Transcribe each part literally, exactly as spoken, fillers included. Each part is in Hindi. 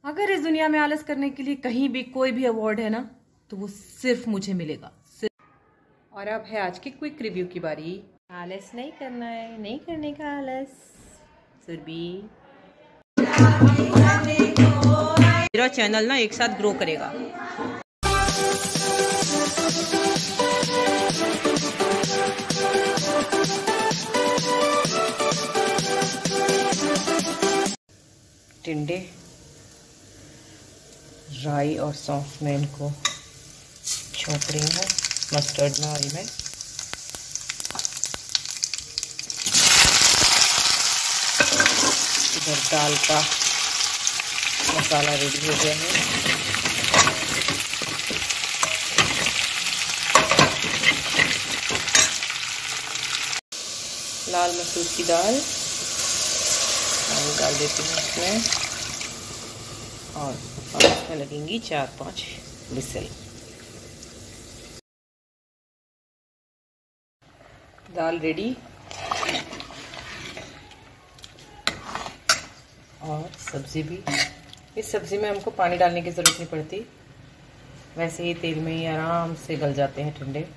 अगर इस दुनिया में आलस करने के लिए कहीं भी कोई भी अवार्ड है ना, तो वो सिर्फ मुझे मिलेगा, सिर्फ। और अब है आज की क्विक रिव्यू की बारी। आलस नहीं करना है, नहीं करने का आलस। सुरभि, मेरा चैनल ना एक साथ ग्रो करेगा। टिंडे, राई और सौंफ में इनको छोंक रही हूँ, मस्टर्ड में ऑयल में। इधर दाल का मसाला रेडी हो गया है। लाल मसूर की दाल डाल देती हूँ इसमें, और इसमें लगेंगी चार पांच विसल। दाल रेडी, और सब्जी भी। इस सब्जी में हमको पानी डालने की ज़रूरत नहीं पड़ती, वैसे ही तेल में ही आराम से गल जाते हैं टिंडे।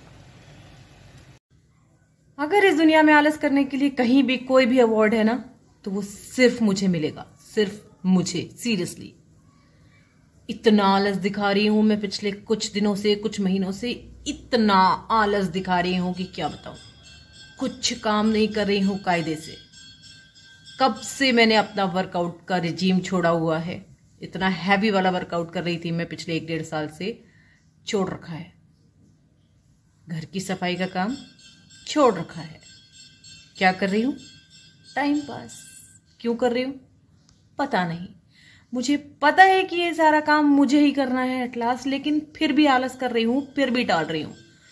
अगर इस दुनिया में आलस करने के लिए कहीं भी कोई भी अवार्ड है ना, तो वो सिर्फ मुझे मिलेगा, सिर्फ मुझे। सीरियसली, इतना आलस दिखा रही हूं मैं पिछले कुछ दिनों से, कुछ महीनों से। इतना आलस दिखा रही हूं कि क्या बताऊं। कुछ काम नहीं कर रही हूं कायदे से। कब से मैंने अपना वर्कआउट का रिजीम छोड़ा हुआ है। इतना हैवी वाला वर्कआउट कर रही थी मैं पिछले एक डेढ़ साल से, छोड़ रखा है। घर की सफाई का काम छोड़ रखा है। क्या कर रही हूं? Time pass. क्यों कर रही हूं? पता नहीं। मुझे पता है कि ये सारा काम मुझे ही करना है एट लास्ट, लेकिन फिर भी आलस कर रही हूं, फिर भी टाल रही हूं।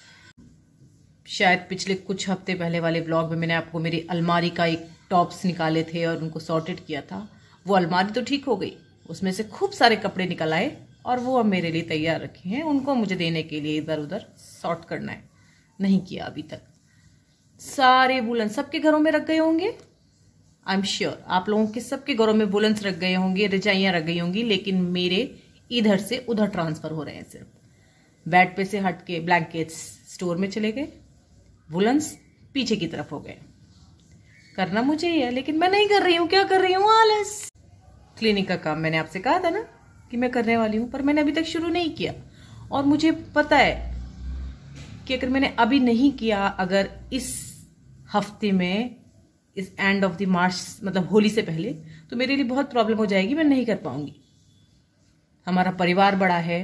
शायद पिछले कुछ हफ्ते पहले वाले ब्लॉग में मैंने आपको मेरी अलमारी का एक टॉप्स निकाले थे और उनको सॉर्टेड किया था। वो अलमारी तो ठीक हो गई, उसमें से खूब सारे कपड़े निकल आए और वो अब मेरे लिए तैयार रखे हैं। उनको मुझे देने के लिए इधर उधर सॉर्ट करना है। नहीं किया अभी तक। सारे वुलन सबके घरों में रख गए होंगे। आई एम श्योर आप लोगों के सबके घरों में वुलन्स रख गए होंगे, रजाइयां रख गई होंगी, लेकिन मेरे इधर से उधर ट्रांसफर हो रहे हैं। सिर्फ बेड पे से हट के ब्लैंकेट्स स्टोर में चले गए, वुलन्स पीछे की तरफ हो गए। करना मुझे ही है, लेकिन मैं नहीं कर रही हूं। क्या कर रही हूं? आलस। क्लिनिक का काम मैंने आपसे कहा था ना कि मैं करने वाली हूं, पर मैंने अभी तक शुरू नहीं किया। और मुझे पता है कि अगर मैंने अभी नहीं किया, अगर इस हफ्ते में, इस एंड ऑफ द मार्च, मतलब होली से पहले, तो मेरे लिए बहुत प्रॉब्लम हो जाएगी। मैं नहीं कर पाऊंगी। हमारा परिवार बड़ा है,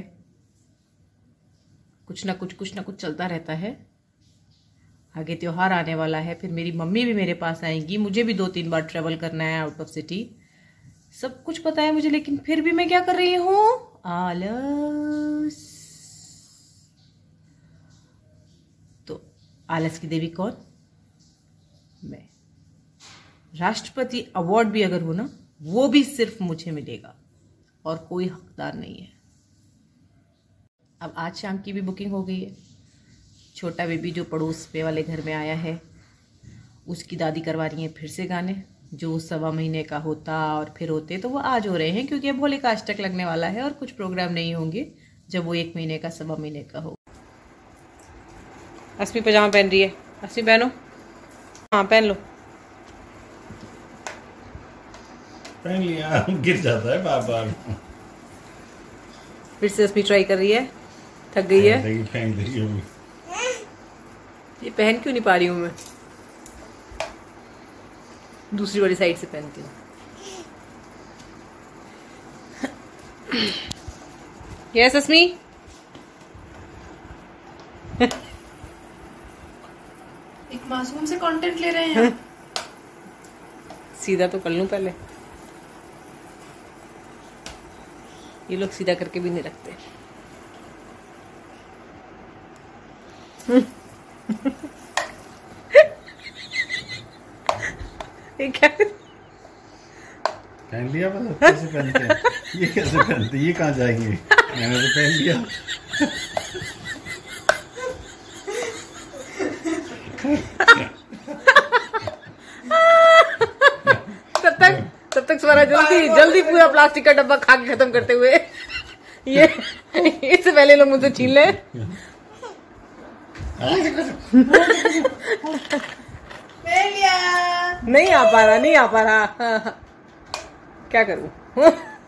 कुछ ना कुछ कुछ ना कुछ चलता रहता है। आगे त्योहार आने वाला है, फिर मेरी मम्मी भी मेरे पास आएंगी, मुझे भी दो तीन बार ट्रेवल करना है आउट ऑफ सिटी। सब कुछ पता है मुझे, लेकिन फिर भी मैं क्या कर रही हूं? आलस। तो आलस की देवी कौन? मैं। राष्ट्रपति अवार्ड भी अगर हो ना, वो भी सिर्फ मुझे मिलेगा और कोई हकदार नहीं है। अब आज शाम की भी बुकिंग हो गई है। छोटा बेबी जो पड़ोस पे वाले घर में आया है, उसकी दादी करवा रही है फिर से गाने। जो सवा महीने का होता और फिर होते तो वो आज हो रहे हैं, क्योंकि अब होली का अष्टक लगने वाला है और कुछ प्रोग्राम नहीं होंगे जब वो एक महीने का सवा महीने का हो। अस्मी पजामा पहन रही है। अस्मी पहनो। हाँ पहन लो। पहन लिया, गिर जाता है बार बार। फिर से अस्मी ट्राई कर रही है, थक गई है। पहन ये पहन क्यों नहीं पा रही हूँ मैं? दूसरी वाली साइड से पहनती हूँ। यस अस्मी। एक मासूम से कंटेंट ले रहे हैं। सीधा तो कर लूं पहले। ये लोग सीधा करके भी नहीं रखते। क्या पहन लिया? बस कैसे पहनते हैं? ये कैसे पहनते? ये कहाँ जाएंगे? मैंने तो पहन लिया। तब तक तब तक स्वरा जल्दी जल्दी पूरा प्लास्टिक का डब्बा खा के खत्म करते हुए ये इससे पहले लोग मुझसे छीन ले। नहीं आ पा रहा नहीं आ पा रहा हाँ, हाँ। क्या करूं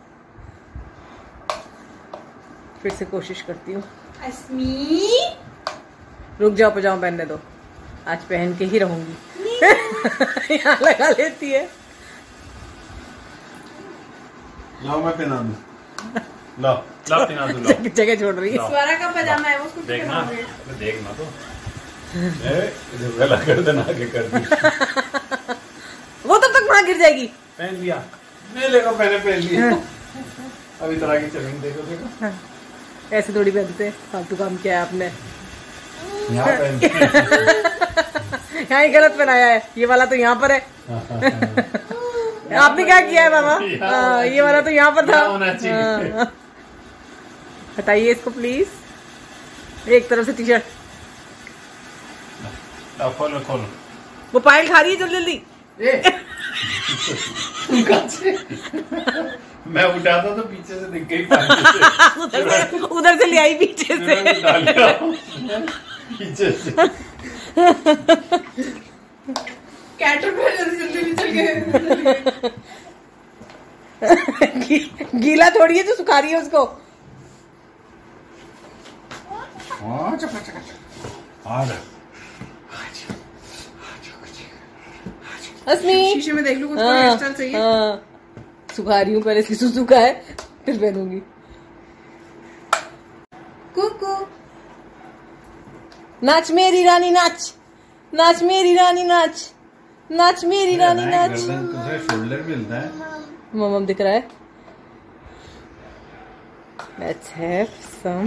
फिर से कोशिश करती हूँ। रुक जाओ पजामा पहनने दो, आज पहन के ही रहूंगी। यहाँ लगा लेती है। लाओ मैं पहना दूं। लाओ लाओ पहना दूं। लाओ जगह छोड़ रही है। स्वरा का पजामा है वो, उसको देखना देखना तो गला कर देना आगे कर दी। वो तब तक वहां गिर जाएगी। पहन लिया मैं लेगा पहले पहन लिया। अभी तरह की चलेंगे देखो देखो ऐसे थोड़ी पहनते फालतू काम किया है आपने। यहाँ पहन यहाँ ही गलत पहनाया है, ये वाला तो यहाँ पर है। आपने क्या किया है बाबा? हाँ, ये वाला तो यहाँ पर था। हाँ। हटाइए इसको प्लीज। एक तरफ से टी शर्ट खोलो खोलो। वो पायल खा रही है जल्दी जल्दी। मैं उठाता तो पीछे से दिख गई पायल। उधर से उधर से ले आई पीछे से। पीछे से कैटरपिलर जल्दी जल्दी चल गए। गी, गीला थोड़ी है जो सुखा रही है उसको। अस्मी शीशे में देख लूं कुछ हेयर स्टाइल चाहिए। हाँ, सुखा रही हूँ पहले से सुखा है फिर पहनूंगी। कुकू नाच मेरी रानी नाच, नाच मेरी रानी नाच, नाच मेरी रानी नाच। शोल्डर मिलता है। मम्म दिख रहा है। Let's have some.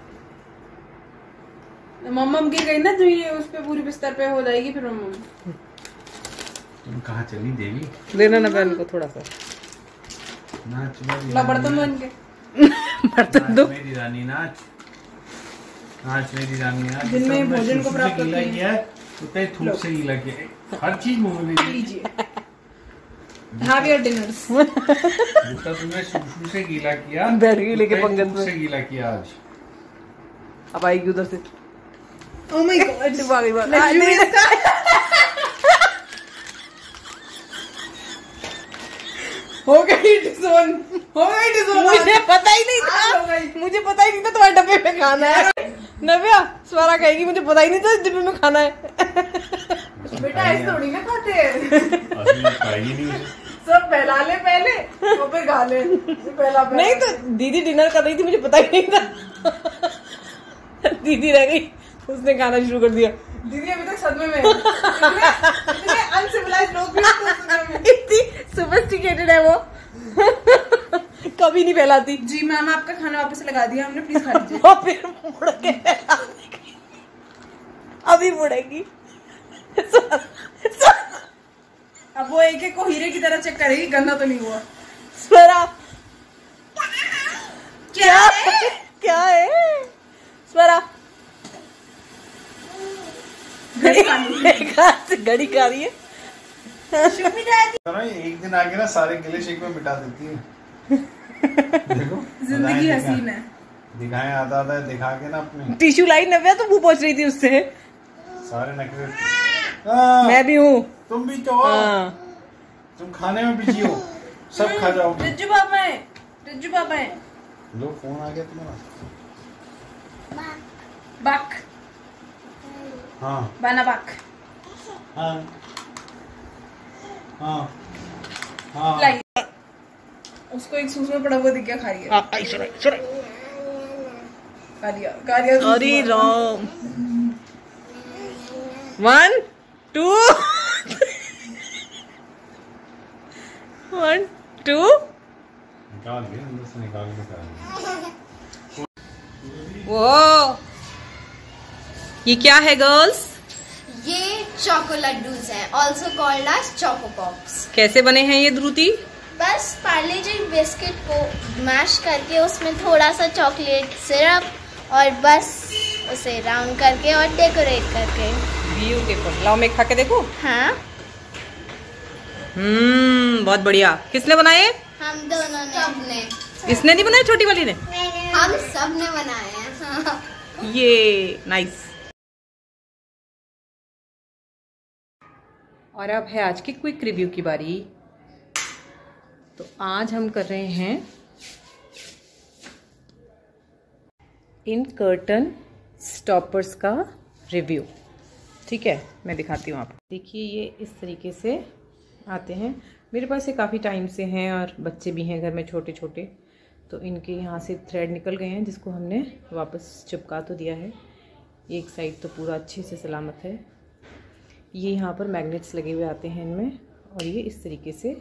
मम्मम गिर गई ना तो ये उस पे पूरी बिस्तर पे हो जाएगी फिर मम्मम। तुम कहाँ चली देवी? देना ना बहन को थोड़ा सा। नाच ला बर्तन बन के। बर्तन दो। मेरी रानी नाच, नाच मेरी रानी नाच। दिन में भोजन को प्राप्त गीला किया है, उतने थूक से गीला किया है। हर चीज मुंह में लीजिए। Have your dinners. जितना तुमने शुरू से गीला किया, बैठ गई लेके पंगत में से गीला किया आज। अब आएगी उधर से। Oh my God. दिमाग दिमाग। हो गई डिसोन, हो गई डिसोन। मुझे पता ही नहीं था, मुझे पता ही नहीं था तुम्हारे डब्बे में खाना है। नव्या स्वरा कहेगी मुझे पता ही नहीं था इस डब्बे में खाना है। बेटा ऐसे थोड़ी ना खाते हैं। नहीं सब पहला ले पहले वो पे खा ले। पहला पहला। नहीं तो दीदी डिनर कर रही थी, मुझे पता ही नहीं था। दीदी रह गई, उसने खाना शुरू कर दिया। दीदी अभी तक सदमे में है। इतने अनसिविलाइज्ड लोग भी सदमे में। इतनी सोफिस्टिकेटेड है वो। कभी नहीं फैलाती। जी मैम आपका खाना वापस लगा दिया हमने, प्लीज खा लीजिए। वो फिर मुड़ के अभी मुड़ेगी। अब वो एक एक को हीरे की तरह चेक करेगी गंदा तो नहीं हुआ। स्वरा क्या है? क्या है स्वरा? घड़ी खा ली। घड़ी खा रही है। एक दिन आगे ना सारे गिले शिकवे मिटा देती है। देखो जिंदगी हसीन है। दिखाएं आता था दिखा के ना अपने। टिश्यू लाई नव्या तो मुंह पहुंच रही थी उससे। सारे नखरे। मैं भी हूँ। तुम भी तो हो। तुम खाने में बिजी हो, सब खा जाओगे। रिज्जू पापा है, रिज्जू पापा है। लो फोन आ गया तुम्हारा। बाक हाँ बाना बाक। हाँ हाँ हाँ। लाई उसको एक सूस में पड़ा हुआ दिख गया, खा लिया खा लिया खा लिया। अरे Ram. One two one two. निकाल के अंदर से निकाल के खा। वो ये क्या है गर्ल्स? ये चोको लड्डूज हैं, also called as choco pops. कैसे बने हैं ये द्रुति? बस पार्ले जी बिस्किट को मैश करके उसमें थोड़ा सा चॉकलेट सिरप और बस उसे राउंड करके और डेकोरेट करके। ब्यूटीफुल। लाओ मैं खा के देखो। हाँ हम्म बहुत बढ़िया। किसने बनाए? हम दोनों ने। सबने। इसने नहीं बनाए, छोटी वाली ने? हम सब ने बनाए हैं। ये नाइस। और अब है आज की क्विक रिव्यू की बारी। तो आज हम कर रहे हैं इन कर्टन स्टॉपर्स का रिव्यू। ठीक है, मैं दिखाती हूँ आपको। देखिए ये इस तरीके से आते हैं। मेरे पास ये काफ़ी टाइम से हैं और बच्चे भी हैं घर में छोटे छोटे, तो इनके यहाँ से थ्रेड निकल गए हैं जिसको हमने वापस चिपका तो दिया है। एक साइड तो पूरा अच्छे से सलामत है। ये यहाँ पर मैग्नेट्स लगे हुए आते हैं इनमें, और ये इस तरीके से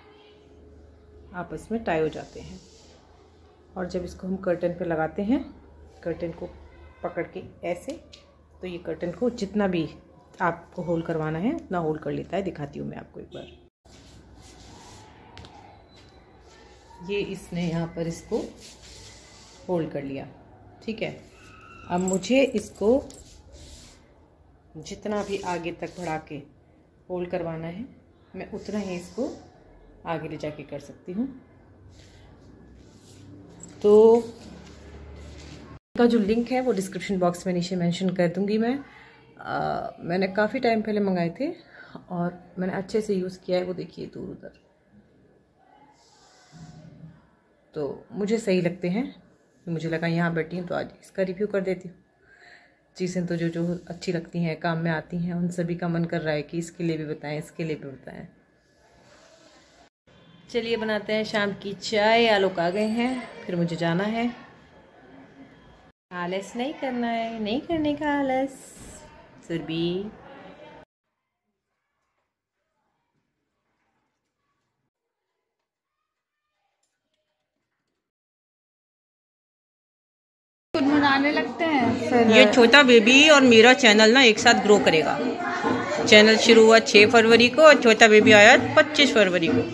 आपस में टाई हो जाते हैं। और जब इसको हम कर्टन पे लगाते हैं, कर्टन को पकड़ के ऐसे, तो ये कर्टन को जितना भी आपको होल करवाना है उतना होल कर लेता है। दिखाती हूँ मैं आपको एक बार। ये इसने यहाँ पर इसको होल्ड कर लिया। ठीक है, अब मुझे इसको जितना भी आगे तक बढ़ा के होल्ड करवाना है, मैं उतना ही इसको आगे ले जाके कर सकती हूँ। तो का जो लिंक है वो डिस्क्रिप्शन बॉक्स में नीचे मेंशन कर दूंगी मैं। आ, मैंने काफ़ी टाइम पहले मंगाए थे और मैंने अच्छे से यूज़ किया है। वो देखिए दूर उधर, तो मुझे सही लगते हैं। मुझे लगा यहाँ बैठी हूँ तो आज इसका रिव्यू कर देती हूँ। चीज़ें तो जो जो अच्छी लगती हैं, काम में आती हैं, उन सभी का मन कर रहा है कि इसके लिए भी बताएं, इसके लिए भी बताएं। चलिए बनाते हैं शाम की चाय। आलोक आ गए हैं, फिर मुझे जाना है। आलस नहीं करना है, नहीं करने का आलस। सुरभि कुछ मनाने लगते हैं फिर। ये छोटा बेबी और मेरा चैनल ना एक साथ ग्रो करेगा। चैनल शुरू हुआ छह फरवरी को और छोटा बेबी आया पच्चीस फरवरी को।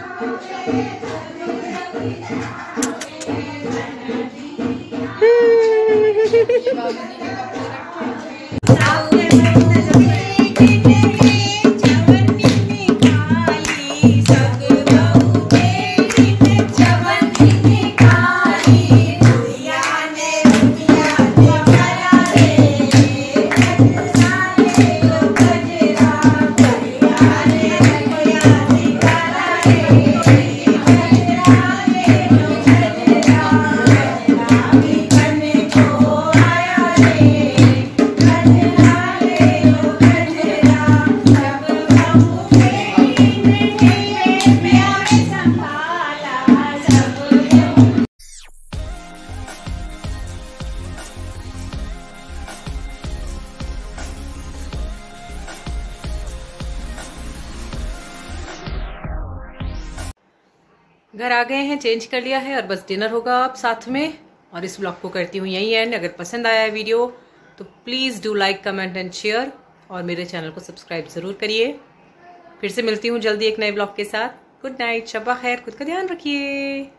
घर आ गए हैं, चेंज कर लिया है और बस डिनर होगा अब साथ में। और इस ब्लॉग को करती हूँ यही एंड। अगर पसंद आया है वीडियो तो please do like, comment and share, और मेरे चैनल को सब्सक्राइब ज़रूर करिए। फिर से मिलती हूँ जल्दी एक नए ब्लॉग के साथ। गुड नाइट, शब्बा खैर, खुद का ध्यान रखिए।